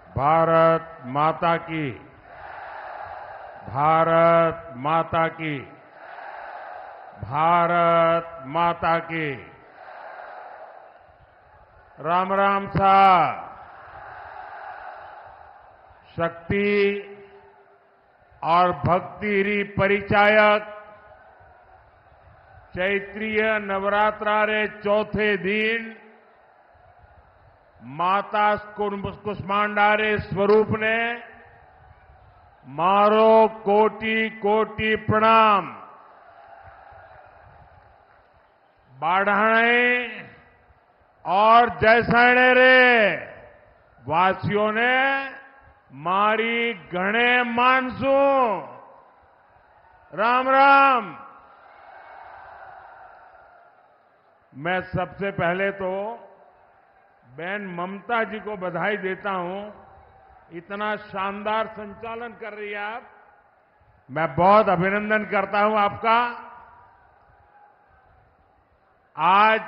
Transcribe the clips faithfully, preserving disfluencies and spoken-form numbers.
भारत माता की, भारत माता की, भारत माता की। राम राम साहब। शक्ति और भक्ति री परिचायक चैत्रीय नवरात्रा रे चौथे दिन माता कुष्मांडा रे स्वरूप ने मारो कोटि कोटि प्रणाम। बाढ़ाणे और जैसाणे रे वासियों ने मारी घणे मानसू। राम राम। मैं सबसे पहले तो बहन ममता जी को बधाई देता हूं। इतना शानदार संचालन कर रही है आप। मैं बहुत अभिनंदन करता हूं आपका। आज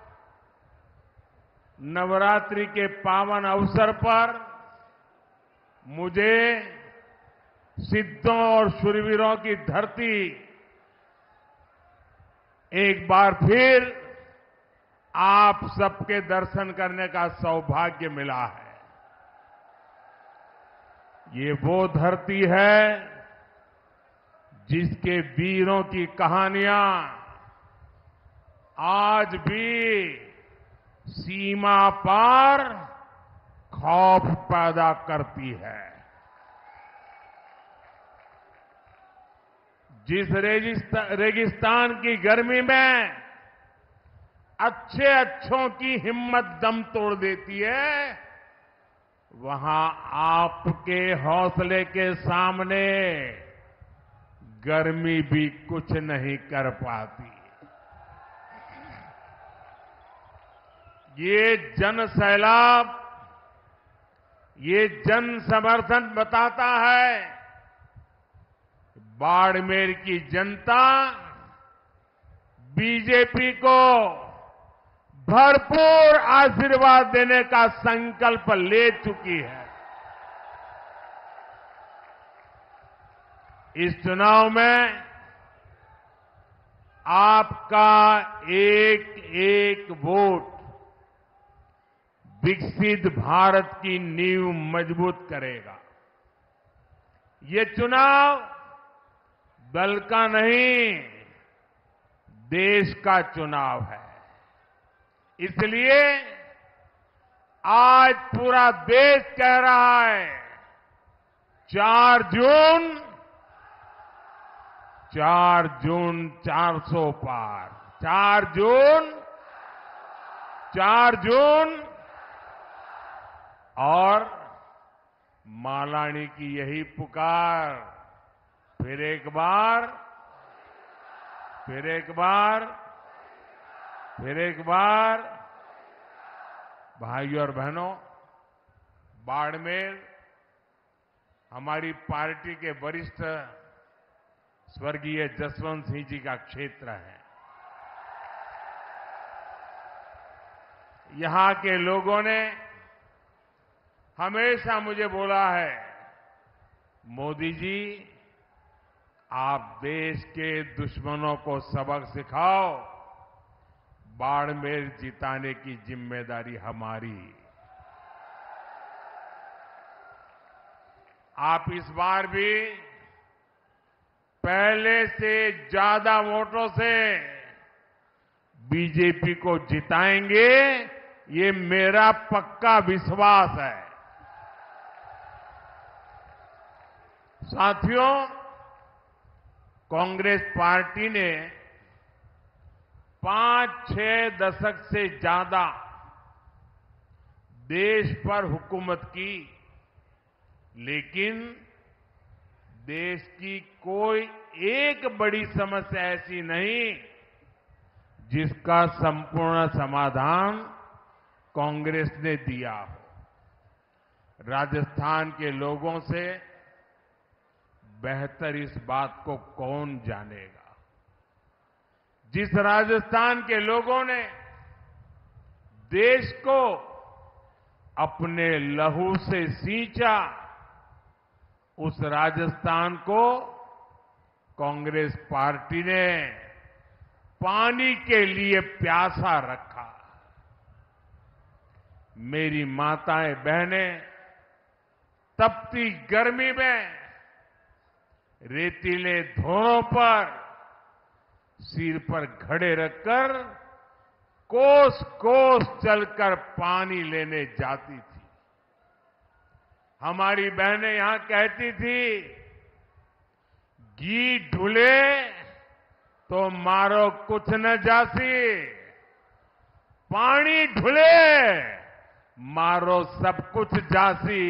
नवरात्रि के पावन अवसर पर मुझे सिद्धों और शूरवीरों की धरती एक बार फिर आप सबके दर्शन करने का सौभाग्य मिला है। ये वो धरती है जिसके वीरों की कहानियां आज भी सीमा पार खौफ पैदा करती है। जिस रेगिस्तान की गर्मी में अच्छे अच्छों की हिम्मत दम तोड़ देती है, वहां आपके हौसले के सामने गर्मी भी कुछ नहीं कर पाती। ये जन सैलाब, ये जन समर्थन बताता है बाड़मेर की जनता बीजेपी को भरपूर आशीर्वाद देने का संकल्प ले चुकी है। इस चुनाव में आपका एक एक वोट विकसित भारत की नींव मजबूत करेगा। ये चुनाव दल का नहीं, देश का चुनाव है। इसलिए आज पूरा देश कह रहा है चार जून, चार जून चार सौ पार, चार जून, चार जून। और मालानी की यही पुकार, फिर एक बार, फिर एक बार, फिर एक बार। भाइयों और बहनों, बाड़मेर हमारी पार्टी के वरिष्ठ स्वर्गीय जसवंत सिंह जी का क्षेत्र है। यहां के लोगों ने हमेशा मुझे बोला है, मोदी जी आप देश के दुश्मनों को सबक सिखाओ, बाड़मेर जिताने की जिम्मेदारी हमारी। आप इस बार भी पहले से ज्यादा वोटों से बीजेपी को जिताएंगे, ये मेरा पक्का विश्वास है। साथियों, कांग्रेस पार्टी ने पांच छह दशक से ज्यादा देश पर हुकूमत की, लेकिन देश की कोई एक बड़ी समस्या ऐसी नहीं जिसका संपूर्ण समाधान कांग्रेस ने दिया हो। राजस्थान के लोगों से बेहतर इस बात को कौन जानेगा। जिस राजस्थान के लोगों ने देश को अपने लहू से सींचा, उस राजस्थान को कांग्रेस पार्टी ने पानी के लिए प्यासा रखा। मेरी माताएं बहनें तपती गर्मी में रेतीले धोरों पर सिर पर घड़े रखकर कोस कोस चलकर पानी लेने जाती थी। हमारी बहनें यहां कहती थी, घी ढुले तो मारो कुछ न जासी, पानी ढुले मारो सब कुछ जासी।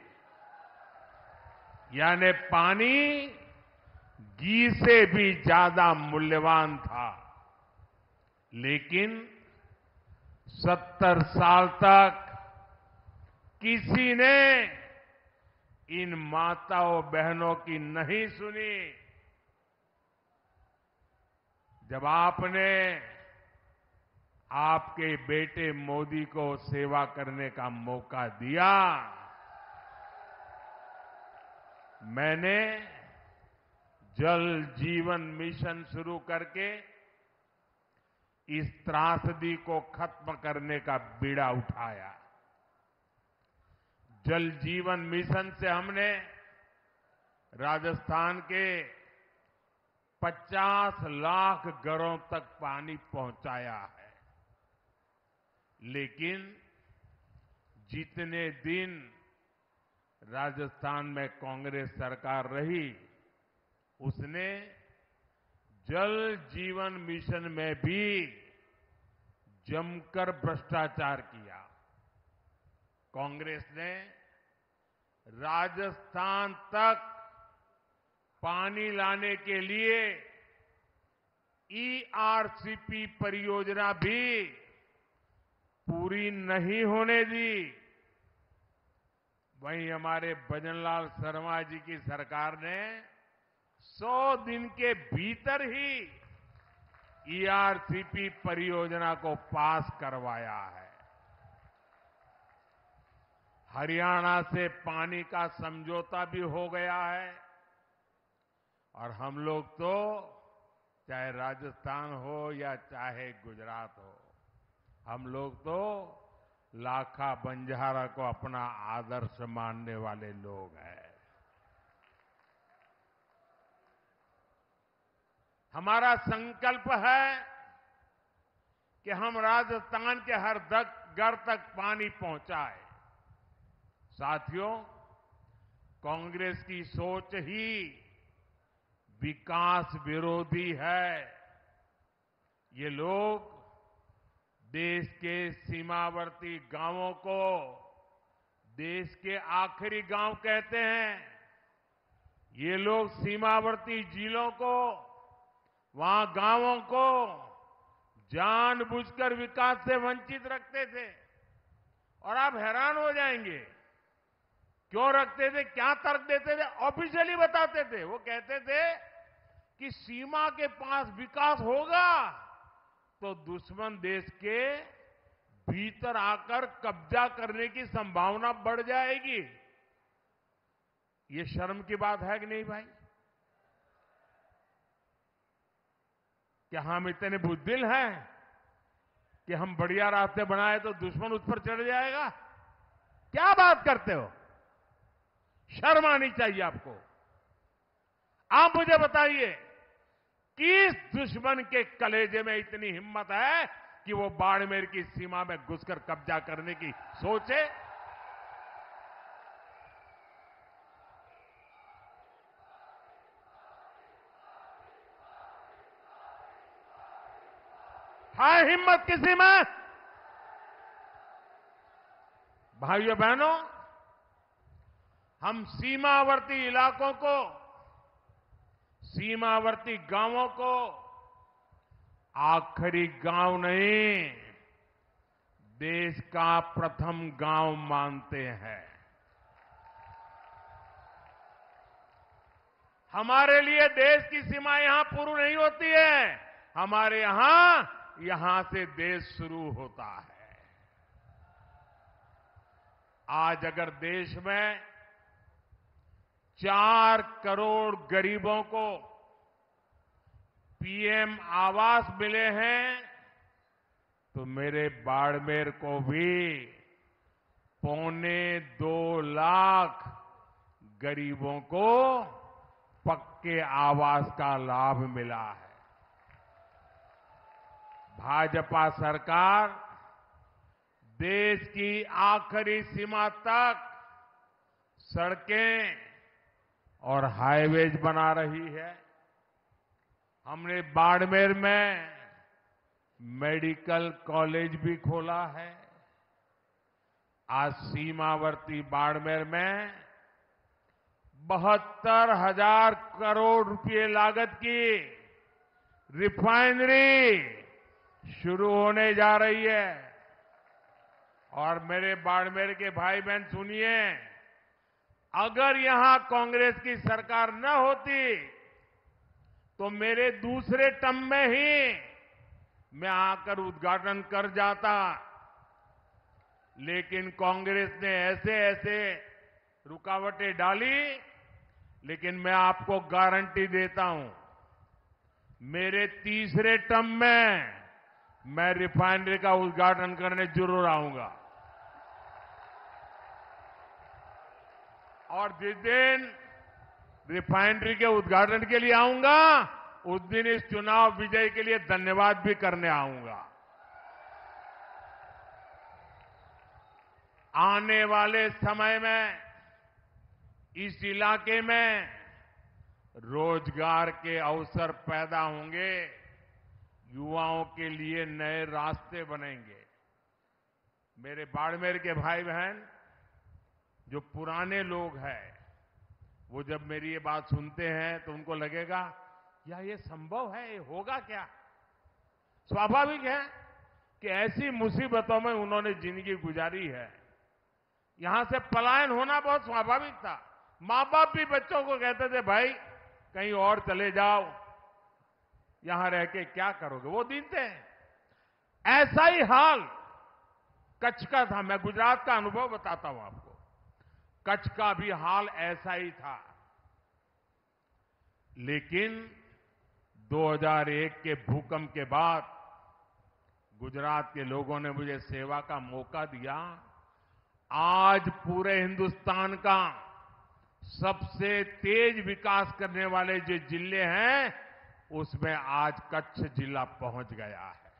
यानी पानी घी से भी ज्यादा मूल्यवान था। लेकिन सत्तर साल तक किसी ने इन माताओं बहनों की नहीं सुनी। जब आपने आपके बेटे मोदी को सेवा करने का मौका दिया, मैंने जल जीवन मिशन शुरू करके इस त्रासदी को खत्म करने का बीड़ा उठाया। जल जीवन मिशन से हमने राजस्थान के पचास लाख घरों तक पानी पहुंचाया है। लेकिन जितने दिन राजस्थान में कांग्रेस सरकार रही, उसने जल जीवन मिशन में भी जमकर भ्रष्टाचार किया। कांग्रेस ने राजस्थान तक पानी लाने के लिए ईआरसीपी परियोजना भी पूरी नहीं होने दी। वहीं हमारे भजनलाल शर्मा जी की सरकार ने सौ दिन के भीतर ही ईआरसीपी परियोजना को पास करवाया है। हरियाणा से पानी का समझौता भी हो गया है और हम लोग तो चाहे राजस्थान हो या चाहे गुजरात हो, हम लोग तो लाखा बंजारा को अपना आदर्श मानने वाले लोग हैं। हमारा संकल्प है कि हम राजस्थान के हर घर तक पानी पहुंचाए। साथियों, कांग्रेस की सोच ही विकास विरोधी है। ये लोग देश के सीमावर्ती गांवों को देश के आखिरी गांव कहते हैं। ये लोग सीमावर्ती जिलों को, वहां गांवों को जानबूझकर विकास से वंचित रखते थे। और आप हैरान हो जाएंगे, क्यों रखते थे, क्या तर्क देते थे। ऑफिशियली बताते थे, वो कहते थे कि सीमा के पास विकास होगा तो दुश्मन देश के भीतर आकर कब्जा करने की संभावना बढ़ जाएगी। ये शर्म की बात है कि नहीं भाई? क्या हम इतने बुद्धिल हैं कि हम बढ़िया रास्ते बनाए तो दुश्मन उस पर चढ़ जाएगा? क्या बात करते हो? शर्म आनी चाहिए आपको। आप मुझे बताइए, किस दुश्मन के कलेजे में इतनी हिम्मत है कि वो बाड़मेर की सीमा में घुसकर कब्जा करने की सोचे? है हिम्मत किसी में? भाइयों बहनों, हम सीमावर्ती इलाकों को, सीमावर्ती गांवों को आखिरी गांव नहीं, देश का प्रथम गांव मानते हैं। हमारे लिए देश की सीमा यहां पूरी नहीं होती है, हमारे यहां यहां से देश शुरू होता है। आज अगर देश में चार करोड़ गरीबों को पीएम आवास मिले हैं, तो मेरे बाड़मेर को भी पौने दो लाख गरीबों को पक्के आवास का लाभ मिला है। भाजपा सरकार देश की आखिरी सीमा तक सड़कें और हाईवेज बना रही है। हमने बाड़मेर में मेडिकल कॉलेज भी खोला है। आज सीमावर्ती बाड़मेर में बहत्तर हजार करोड़ रुपए लागत की रिफाइनरी शुरू होने जा रही है। और मेरे बाड़मेर के भाई बहन सुनिए, अगर यहां कांग्रेस की सरकार न होती तो मेरे दूसरे टर्म में ही मैं आकर उद्घाटन कर जाता, लेकिन कांग्रेस ने ऐसे ऐसे रुकावटें डाली। लेकिन मैं आपको गारंटी देता हूं, मेरे तीसरे टर्म में मैं रिफाइनरी का उद्घाटन करने जरूर आऊंगा। और जिस दिन रिफाइनरी के उद्घाटन के लिए आऊंगा, उस दिन इस चुनाव विजय के लिए धन्यवाद भी करने आऊंगा। आने वाले समय में इस इलाके में रोजगार के अवसर पैदा होंगे, युवाओं के लिए नए रास्ते बनेंगे। मेरे बाड़मेर के भाई बहन जो पुराने लोग हैं, वो जब मेरी ये बात सुनते हैं तो उनको लगेगा या ये संभव है, ये होगा क्या? स्वाभाविक है कि ऐसी मुसीबतों में उन्होंने जिंदगी गुजारी है। यहां से पलायन होना बहुत स्वाभाविक था। मां बाप भी बच्चों को कहते थे, भाई कहीं और चले जाओ, यहां रह के क्या करोगे? वो दिन थे। ऐसा ही हाल कच्छ का था। मैं गुजरात का अनुभव बताता हूं आपको। कच्छ का भी हाल ऐसा ही था। लेकिन दो हज़ार एक के भूकंप के बाद गुजरात के लोगों ने मुझे सेवा का मौका दिया। आज पूरे हिंदुस्तान का सबसे तेज विकास करने वाले जो जिले हैं, उसमें आज कच्छ जिला पहुंच गया है।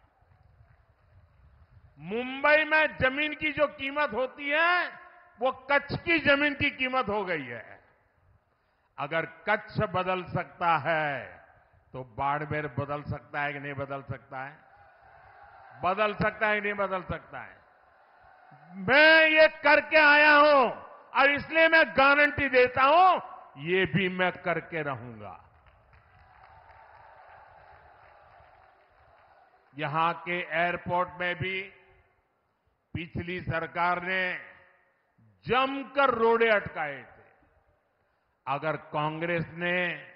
मुंबई में जमीन की जो कीमत होती है, वो कच्छ की जमीन की कीमत हो गई है। अगर कच्छ बदल सकता है तो बाड़मेर बदल सकता है कि नहीं बदल सकता है? बदल सकता है कि नहीं बदल सकता है? मैं ये करके आया हूं और इसलिए मैं गारंटी देता हूं, ये भी मैं करके रहूंगा। यहां के एयरपोर्ट में भी पिछली सरकार ने जमकर रोड़े अटकाए थे। अगर कांग्रेस ने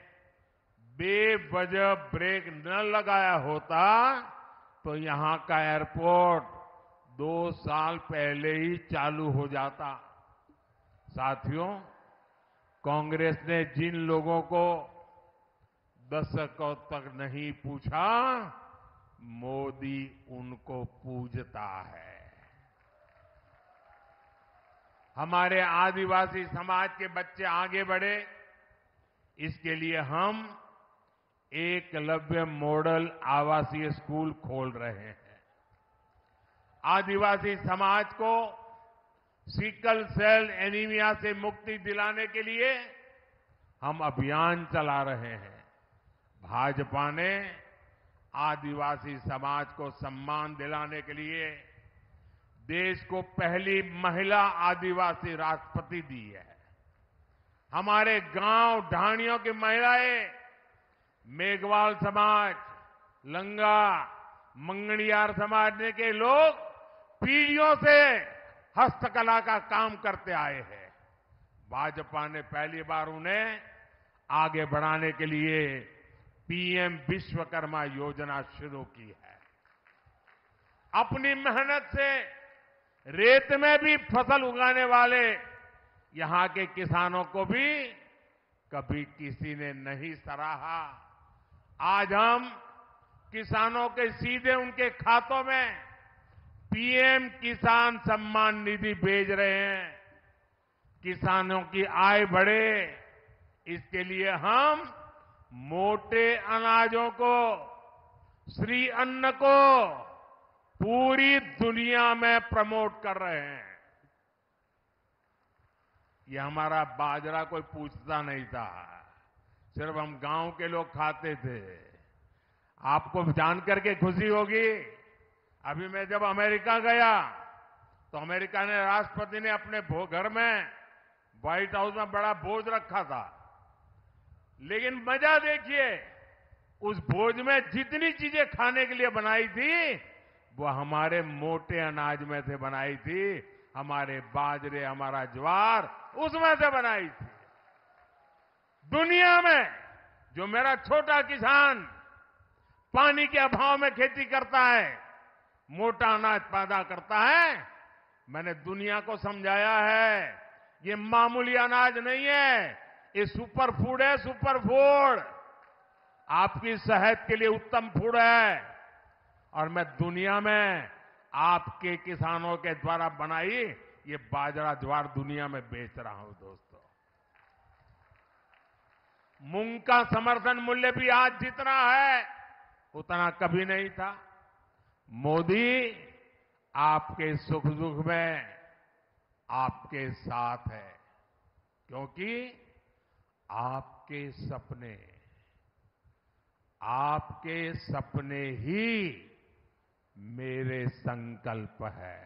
बेवजह ब्रेक न लगाया होता तो यहां का एयरपोर्ट दो साल पहले ही चालू हो जाता। साथियों, कांग्रेस ने जिन लोगों को दशकों तक नहीं पूछा, मोदी उनको पूजता है। हमारे आदिवासी समाज के बच्चे आगे बढ़े, इसके लिए हम एकलव्य मॉडल आवासीय स्कूल खोल रहे हैं। आदिवासी समाज को सिकल सेल एनीमिया से मुक्ति दिलाने के लिए हम अभियान चला रहे हैं। भाजपा ने आदिवासी समाज को सम्मान दिलाने के लिए देश को पहली महिला आदिवासी राष्ट्रपति दी है। हमारे गांव ढाणियों की महिलाएं, मेघवाल समाज, लंगा, मंगणियार समाज के लोग पीढ़ियों से हस्तकला का काम करते आए हैं। भाजपा ने पहली बार उन्हें आगे बढ़ाने के लिए पीएम विश्वकर्मा योजना शुरू की है। अपनी मेहनत से रेत में भी फसल उगाने वाले यहां के किसानों को भी कभी किसी ने नहीं सराहा। आज हम किसानों के सीधे उनके खातों में पीएम किसान सम्मान निधि भेज रहे हैं। किसानों की आय बढ़े, इसके लिए हम मोटे अनाजों को, श्री अन्न को पूरी दुनिया में प्रमोट कर रहे हैं। ये हमारा बाजरा कोई पूछता नहीं था, सिर्फ हम गांव के लोग खाते थे। आपको जानकर के खुशी होगी, अभी मैं जब अमेरिका गया तो अमेरिका ने राष्ट्रपति ने अपने घर में व्हाइट हाउस में बड़ा भोज रखा था, लेकिन मजा देखिए, उस भोज में जितनी चीजें खाने के लिए बनाई थी वो हमारे मोटे अनाज में से बनाई थी, हमारे बाजरे, हमारा ज्वार उसमें से बनाई थी। दुनिया में जो मेरा छोटा किसान पानी के अभाव में खेती करता है, मोटा अनाज पैदा करता है, मैंने दुनिया को समझाया है ये मामूली अनाज नहीं है, ये सुपर फूड है, सुपर फूड। आपकी सेहत के लिए उत्तम फूड है और मैं दुनिया में आपके किसानों के द्वारा बनाई ये बाजरा ज्वार दुनिया में बेच रहा हूं। दोस्तों, मूंग का समर्थन मूल्य भी आज जितना है उतना कभी नहीं था। मोदी आपके सुख दुख में आपके साथ है, क्योंकि आपके सपने आपके सपने ही मेरे संकल्प है।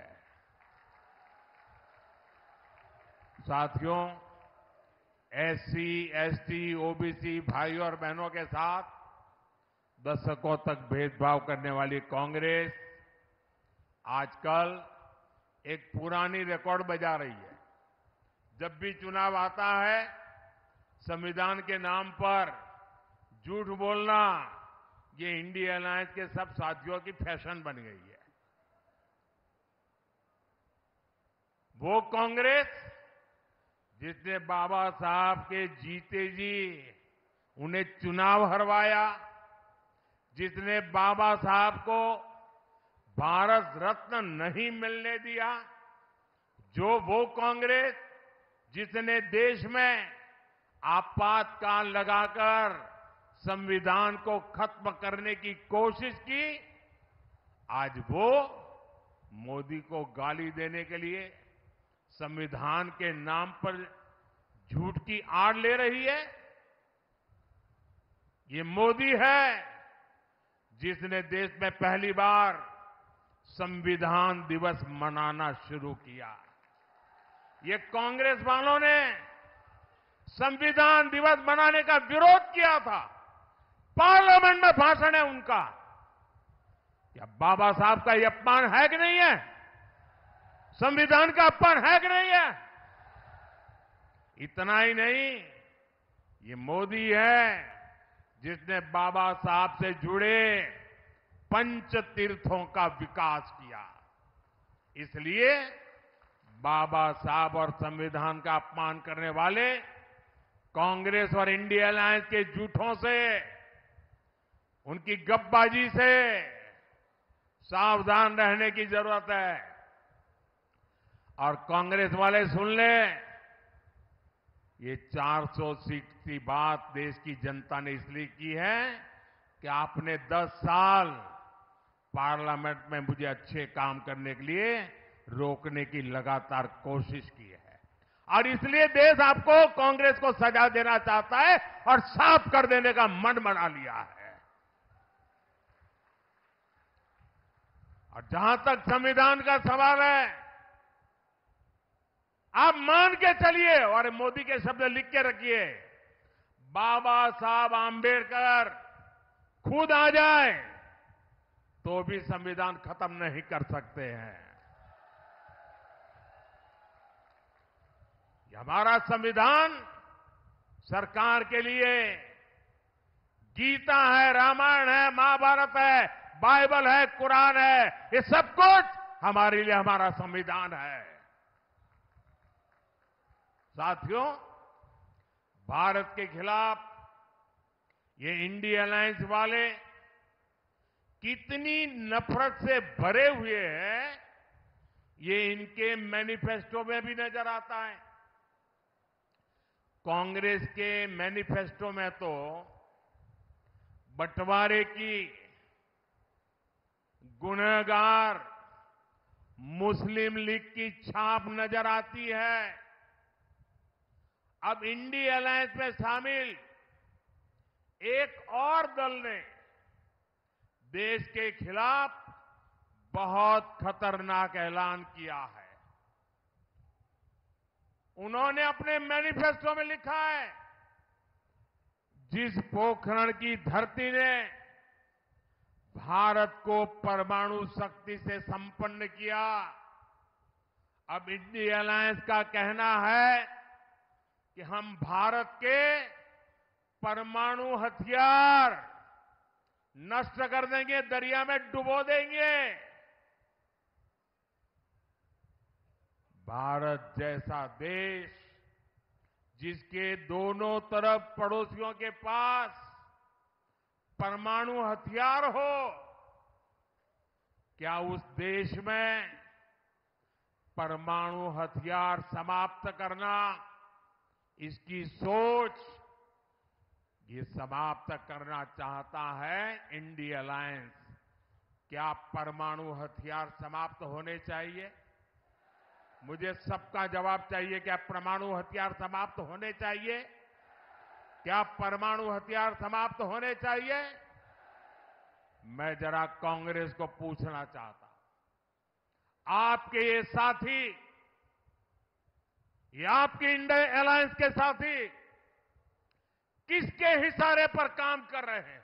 साथियों, एससी, एसटी, ओबीसी भाइयों और बहनों के साथ दशकों तक भेदभाव करने वाली कांग्रेस आजकल एक पुरानी रिकॉर्ड बजा रही है। जब भी चुनाव आता है, संविधान के नाम पर झूठ बोलना ये इंडिया अलायंस के सब साथियों की फैशन बन गई है। वो कांग्रेस जिसने बाबा साहब के जीते जी उन्हें चुनाव हरवाया, जिसने बाबा साहब को भारत रत्न नहीं मिलने दिया, जो वो कांग्रेस जिसने देश में आपातकाल लगाकर संविधान को खत्म करने की कोशिश की, आज वो मोदी को गाली देने के लिए संविधान के नाम पर झूठ की आड़ ले रही है। ये मोदी है जिसने देश में पहली बार संविधान दिवस मनाना शुरू किया। ये कांग्रेस वालों ने संविधान दिवस मनाने का विरोध किया था, पार्लियामेंट में भाषण है उनका। क्या बाबा साहब का ये अपमान है कि नहीं है? संविधान का अपमान है कि नहीं है? इतना ही नहीं, ये मोदी है जिसने बाबा साहब से जुड़े पंच तीर्थों का विकास किया। इसलिए बाबा साहब और संविधान का अपमान करने वाले कांग्रेस और इंडिया अलायंस के झूठों से, उनकी गपबाजी से सावधान रहने की जरूरत है। और कांग्रेस वाले सुन लें, ये चार सौ सीट की बात देश की जनता ने इसलिए की है कि आपने दस साल पार्लियामेंट में मुझे अच्छे काम करने के लिए रोकने की लगातार कोशिश की है, और इसलिए देश आपको, कांग्रेस को सजा देना चाहता है और साफ कर देने का मन बना लिया है। और जहां तक संविधान का सवाल है, आप मान के चलिए और मोदी के शब्द लिख के रखिए, बाबा साहब आंबेडकर खुद आ जाए तो भी संविधान खत्म नहीं कर सकते हैं। ये हमारा संविधान सरकार के लिए गीता है, रामायण है, महाभारत है, बाइबल है, कुरान है, ये सब कुछ हमारे लिए हमारा संविधान है। साथियों, भारत के खिलाफ ये इंडिया अलायंस वाले कितनी नफरत से भरे हुए हैं, ये इनके मैनिफेस्टो में भी नजर आता है। कांग्रेस के मैनिफेस्टो में तो बंटवारे की गुनहगार मुस्लिम लीग की छाप नजर आती है। अब इंडिया अलायंस में शामिल एक और दल ने देश के खिलाफ बहुत खतरनाक ऐलान किया है। उन्होंने अपने मैनिफेस्टो में लिखा है, जिस पोखरण की धरती ने भारत को परमाणु शक्ति से संपन्न किया, अब इंडिया अलायंस का कहना है कि हम भारत के परमाणु हथियार नष्ट कर देंगे, दरिया में डुबो देंगे। भारत जैसा देश जिसके दोनों तरफ पड़ोसियों के पास परमाणु हथियार हो, क्या उस देश में परमाणु हथियार समाप्त करना, इसकी सोच ये समाप्त करना चाहता है इंडिया अलायंस? क्या परमाणु हथियार समाप्त होने चाहिए? मुझे सबका जवाब चाहिए। क्या परमाणु हथियार समाप्त होने चाहिए? क्या परमाणु हथियार समाप्त होने चाहिए? मैं जरा कांग्रेस को पूछना चाहता हूं, आपके ये साथी, ये आपके इंडिया अलायंस के साथी किसके इशारे पर काम कर रहे हैं?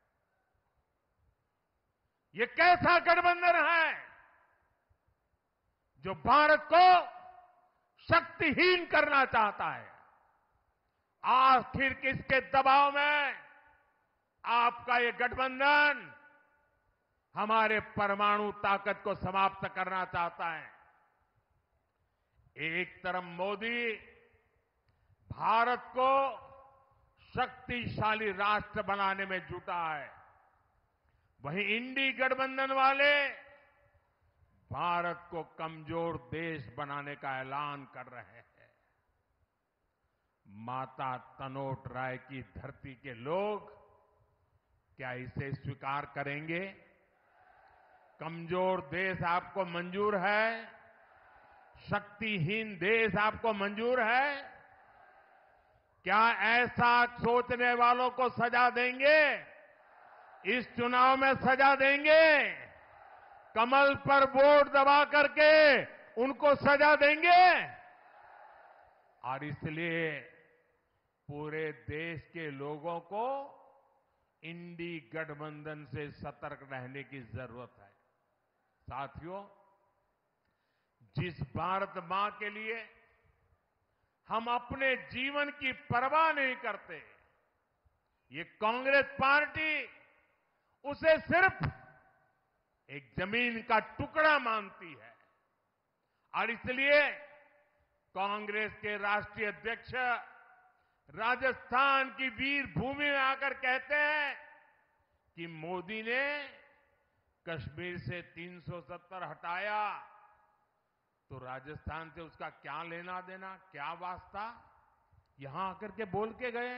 ये कैसा गठबंधन है जो भारत को शक्तिहीन करना चाहता है? आखिर किसके दबाव में आपका ये गठबंधन हमारे परमाणु ताकत को समाप्त करना चाहता है? एक तरफ मोदी भारत को शक्तिशाली राष्ट्र बनाने में जुटा है, वहीं इंडी गठबंधन वाले भारत को कमजोर देश बनाने का ऐलान कर रहे हैं। माता तनोट राय की धरती के लोग क्या इसे स्वीकार करेंगे? कमजोर देश आपको मंजूर है? शक्तिहीन देश आपको मंजूर है? क्या ऐसा सोचने वालों को सजा देंगे? इस चुनाव में सजा देंगे? कमल पर वोट दबा करके उनको सजा देंगे? और इसलिए पूरे देश के लोगों को इंडी गठबंधन से सतर्क रहने की जरूरत है। साथियों, जिस भारत मां के लिए हम अपने जीवन की परवाह नहीं करते, ये कांग्रेस पार्टी उसे सिर्फ एक जमीन का टुकड़ा मानती है। और इसलिए कांग्रेस के राष्ट्रीय अध्यक्ष राजस्थान की वीर भूमि में आकर कहते हैं कि मोदी ने कश्मीर से तीन सौ सत्तर हटाया तो राजस्थान से उसका क्या लेना देना, क्या वास्ता? यहां आकर के बोल के गए।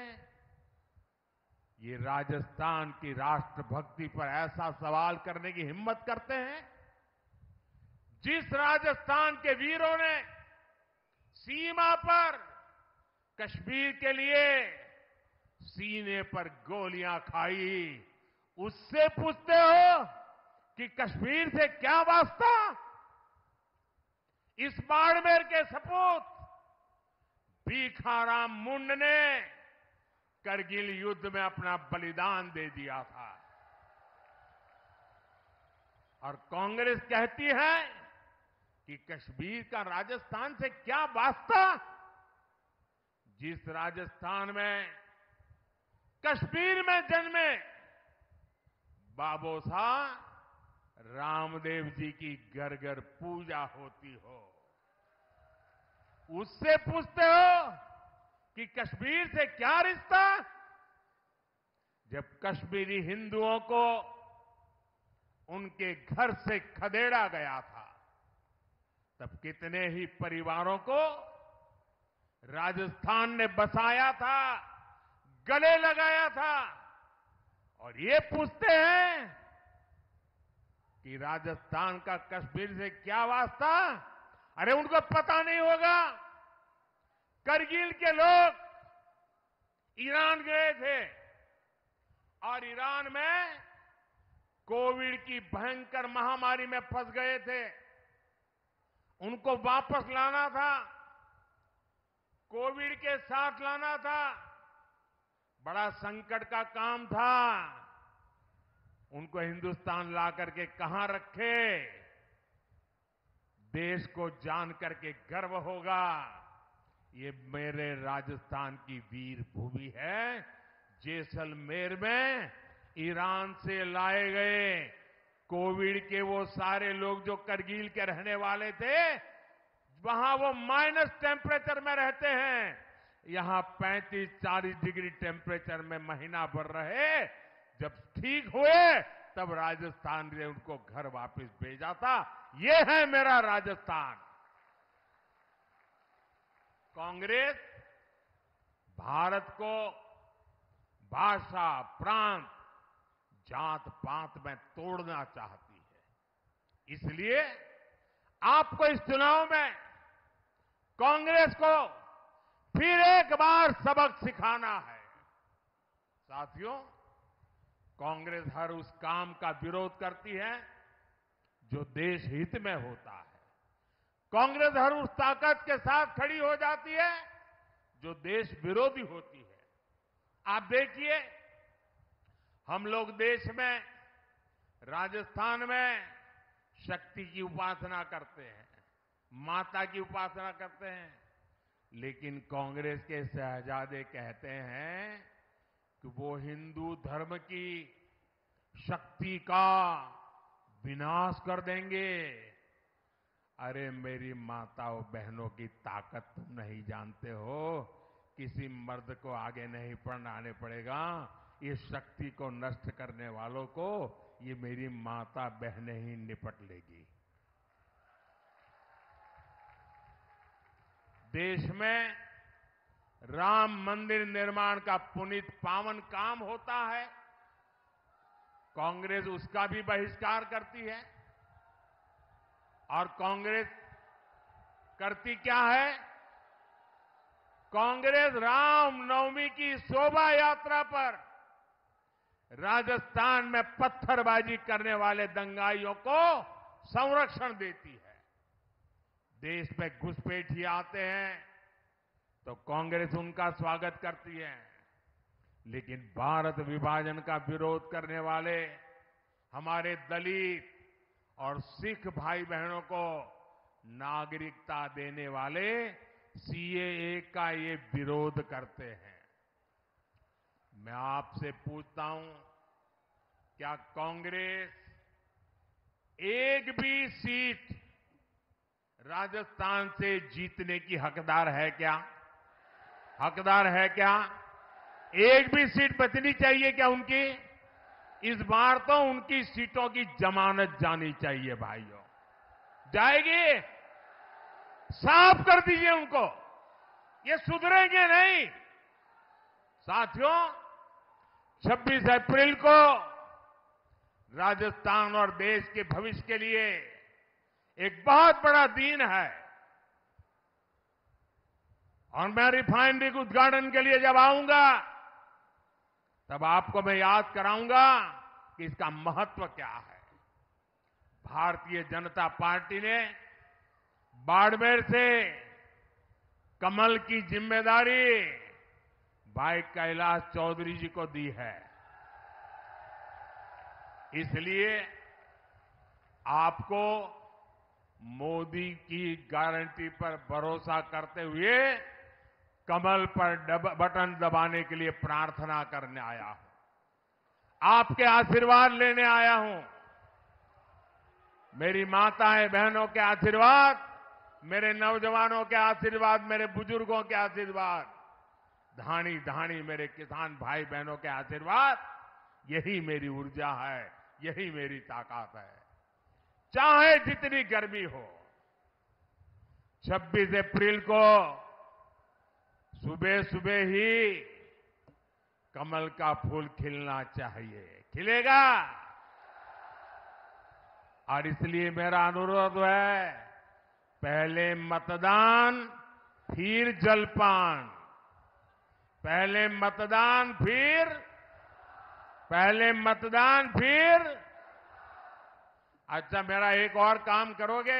ये राजस्थान की राष्ट्रभक्ति पर ऐसा सवाल करने की हिम्मत करते हैं? जिस राजस्थान के वीरों ने सीमा पर कश्मीर के लिए सीने पर गोलियां खाई, उससे पूछते हो कि कश्मीर से क्या वास्ता? इस बाड़मेर के सपूत भीखाराम मुंड ने करगिल युद्ध में अपना बलिदान दे दिया था। और कांग्रेस कहती है कि कश्मीर का राजस्थान से क्या वास्ता? जिस राजस्थान में, कश्मीर में जन्मे बाबू साहब रामदेव जी की घर घर पूजा होती हो। उससे पूछते हो कि कश्मीर से क्या रिश्ता? जब कश्मीरी हिंदुओं को उनके घर से खदेड़ा गया था, तब कितने ही परिवारों को राजस्थान ने बसाया था, गले लगाया था। और ये पूछते हैं कि राजस्थान का कश्मीर से क्या वास्ता? अरे उनको पता नहीं होगा, करगिल के लोग ईरान गए थे और ईरान में कोविड की भयंकर महामारी में फंस गए थे। उनको वापस लाना था, कोविड के साथ लाना था, बड़ा संकट का काम था। उनको हिंदुस्तान ला करके कहां रखे? देश को जान करके गर्व होगा, ये मेरे राजस्थान की वीर भूमि है। जैसलमेर में ईरान से लाए गए कोविड के वो सारे लोग जो करगिल के रहने वाले थे, वहां वो माइनस टेम्परेचर में रहते हैं, यहां पैंतीस चालीस डिग्री टेम्परेचर में महीना भर रहे। जब ठीक हुए तब राजस्थान ने उनको घर वापस भेजा था। ये है मेरा राजस्थान। कांग्रेस भारत को भाषा, प्रांत, जात पात में तोड़ना चाहती है। इसलिए आपको इस चुनाव में कांग्रेस को फिर एक बार सबक सिखाना है। साथियों, कांग्रेस हर उस काम का विरोध करती है जो देश हित में होता है। कांग्रेस हर उस ताकत के साथ खड़ी हो जाती है जो देश विरोधी होती है। आप देखिए, हम लोग देश में, राजस्थान में शक्ति की उपासना करते हैं, माता की उपासना करते हैं, लेकिन कांग्रेस के शहजादे कहते हैं कि वो हिंदू धर्म की शक्ति का विनाश कर देंगे। अरे मेरी माताओं बहनों की ताकत तुम नहीं जानते हो। किसी मर्द को आगे नहीं बढ़ाने पड़ेगा। इस शक्ति को नष्ट करने वालों को ये मेरी माता बहनें ही निपट लेगी। देश में राम मंदिर निर्माण का पुनीत पावन काम होता है, कांग्रेस उसका भी बहिष्कार करती है। और कांग्रेस करती क्या है? कांग्रेस रामनवमी की शोभा यात्रा पर राजस्थान में पत्थरबाजी करने वाले दंगाइयों को संरक्षण देती है। देश में घुसपैठिए आते हैं तो कांग्रेस उनका स्वागत करती है, लेकिन भारत विभाजन का विरोध करने वाले हमारे दलित और सिख भाई बहनों को नागरिकता देने वाले सीएए का ये विरोध करते हैं। मैं आपसे पूछता हूं, क्या कांग्रेस एक भी सीट राजस्थान से जीतने की हकदार है क्या? हकदार है क्या? एक भी सीट बचनी चाहिए क्या उनकी? इस बार तो उनकी सीटों की जमानत जानी चाहिए भाइयों। जाएगी? साफ कर दीजिए उनको, ये सुधरेंगे नहीं। साथियों, छब्बीस अप्रैल को राजस्थान और देश के भविष्य के लिए एक बहुत बड़ा दिन है। और मैं रिफाइनरी के उद्घाटन के लिए जब आऊंगा तब आपको मैं याद कराऊंगा कि इसका महत्व क्या है। भारतीय जनता पार्टी ने बाड़मेर से कमल की जिम्मेदारी भाई कैलाश चौधरी जी को दी है। इसलिए आपको मोदी की गारंटी पर भरोसा करते हुए कमल पर दब, बटन दबाने के लिए प्रार्थना करने आया हूं, आपके आशीर्वाद लेने आया हूं। मेरी माताएं बहनों के आशीर्वाद, मेरे नौजवानों के आशीर्वाद, मेरे बुजुर्गों के आशीर्वाद, धानी धानी मेरे किसान भाई बहनों के आशीर्वाद, यही मेरी ऊर्जा है, यही मेरी ताकत है। चाहे जितनी गर्मी हो, छब्बीस अप्रैल को सुबह सुबह ही कमल का फूल खिलना चाहिए। खिलेगा? और इसलिए मेरा अनुरोध है, पहले मतदान फिर जलपान, पहले मतदान फिर पहले मतदान फिर अच्छा, मेरा एक और काम करोगे?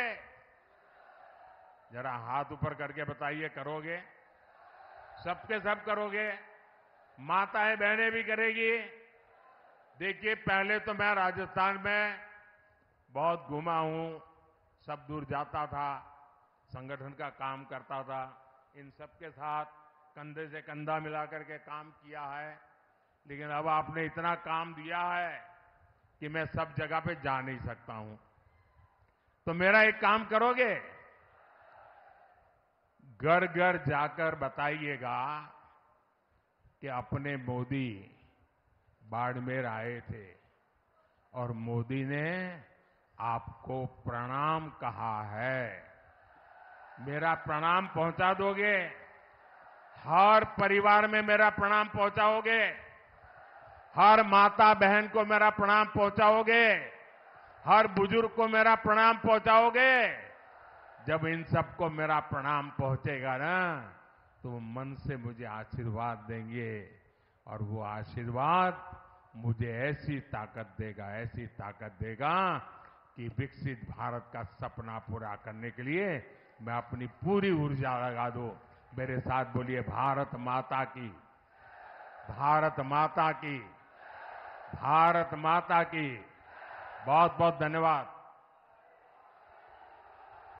जरा हाथ ऊपर करके बताइए, करोगे? सबके सब करोगे? माताएं बहनें भी करेगी? देखिए, पहले तो मैं राजस्थान में बहुत घूमा हूं, सब दूर जाता था, संगठन का काम करता था, इन सबके साथ कंधे से कंधा मिलाकर के काम किया है। लेकिन अब आपने इतना काम दिया है कि मैं सब जगह पे जा नहीं सकता हूं। तो मेरा एक काम करोगे? घर घर जाकर बताइएगा कि अपने मोदी बाड़मेर आए थे और मोदी ने आपको प्रणाम कहा है। मेरा प्रणाम पहुंचा दोगे? हर परिवार में मेरा प्रणाम पहुंचाओगे? हर माता बहन को मेरा प्रणाम पहुंचाओगे? हर बुजुर्ग को मेरा प्रणाम पहुंचाओगे? जब इन सबको मेरा प्रणाम पहुंचेगा ना, तो वो मन से मुझे आशीर्वाद देंगे और वो आशीर्वाद मुझे ऐसी ताकत देगा, ऐसी ताकत देगा कि विकसित भारत का सपना पूरा करने के लिए मैं अपनी पूरी ऊर्जा लगा दूं। मेरे साथ बोलिए, भारत माता की, भारत माता की, भारत माता की। बहुत बहुत धन्यवाद।